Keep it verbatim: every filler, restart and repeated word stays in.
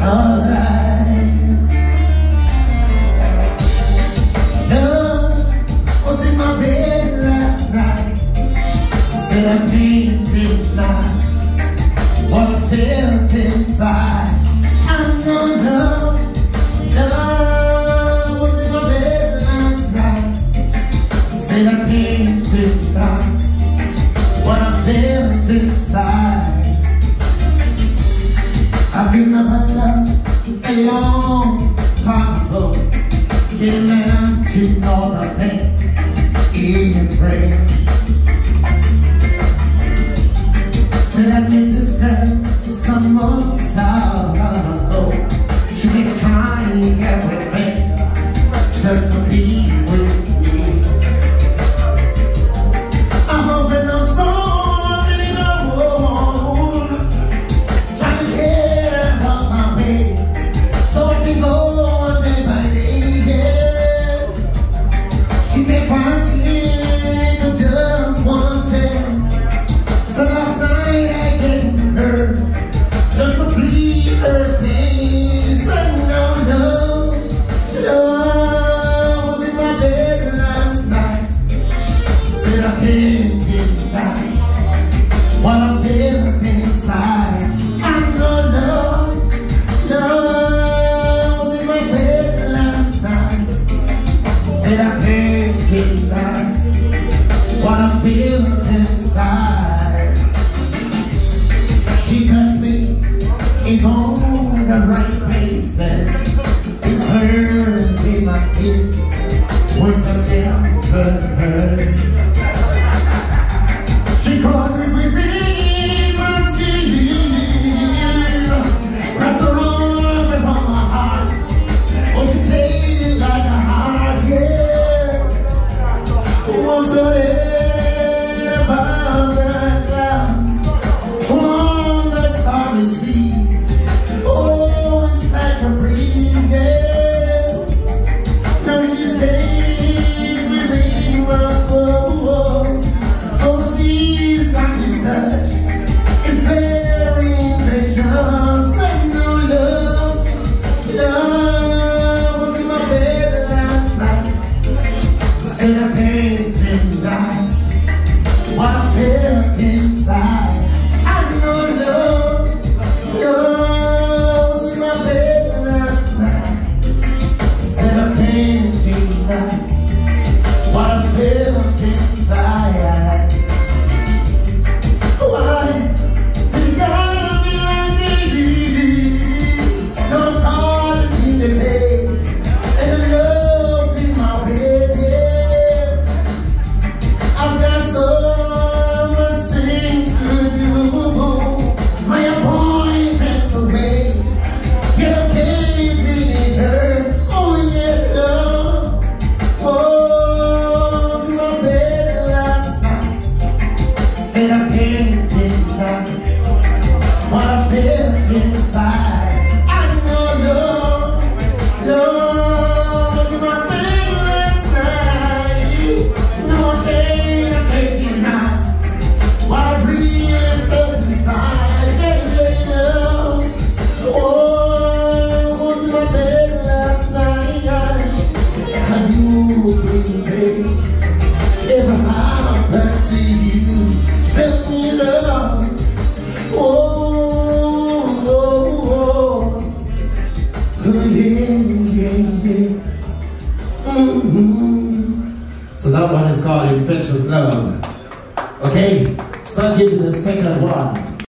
alright. Love was in my bed last night. Said I can't deny what I felt inside. I know love, love was in my bed last night. Said I can't deny what I felt inside. I've been up a love a long time ago. Getting down to know the pain in praise. Said I met this girl some months ago. She been trying everything just to be with me. I'm hoping I'm so many doors, trying to get her off my way so I can go day by day. Yes, she may pass me just one chance. So last night I gave her just to plead her case. And no, no, love was in my bed last night. Said I can't deny what I felt inside. I know love, love was in my bed last night. Said I can't deny what I felt inside. She touched me in all the right places. It's hurt in my ears, words I never heard. She caught me within my skin, wrapped her arms around my heart. Oh, she played it like a harp, yes. Was the air above the cloud, from the starry seas. Oh, it's like a breeze, yeah. Now she stayed within my clothes. Oh, she's got this touch, it's very infectious. And no love, love was in my bed last night. Said I can't deny what I felt inside. I know love, love was in my bed last night. Said I can't deny what I felt inside. Why did it gotta be like this? No calling in the bed and the love in my bed, yes. I've got so much things to do. My appointment's away, yet I can't really her. Oh yeah, love, oh, was in my bed last night. Said I can't deny what I felt inside. I know love, love was in my bed last night. No, I can't, I can't deny what I really felt inside. Yeah, yeah, love, oh, was in my bed last night. Have you been, baby, ever happened to you? Tell me love, oh, oh, oh, oh, yeah, yeah, yeah. Mm-hmm. So that one is called Infectious Love. Okay, so I'll give you the second one.